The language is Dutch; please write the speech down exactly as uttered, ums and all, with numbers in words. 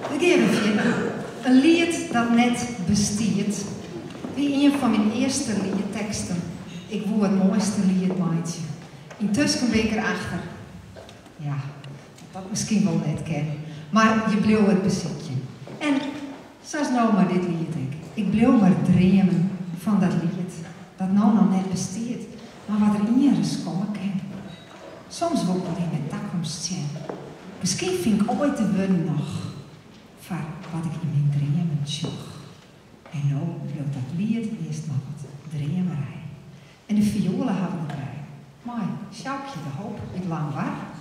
Dan geef je een lied dat net bestiert. Wie een van mijn eerste liedteksten. Ik woe het mooiste lied maatje. Intussen ben ik erachter. Ja, dat misschien wel net ken. Maar je bleef het bezitje. En zoals nou maar dit lied ik. Ik bleef maar dromen van dat lied. Dat nou nog net besteedt. Maar wat er in is komen kan. Soms wil ik wel in mijn toekomst zien. Misschien vind ik ooit de wun nog. Van wat ik in mijn dromen zocht. En nou bleef dat lied eerst nog wat dromerij. En de violen hadden erbij. Mooi, sjoukje de hoop, ik lang waar.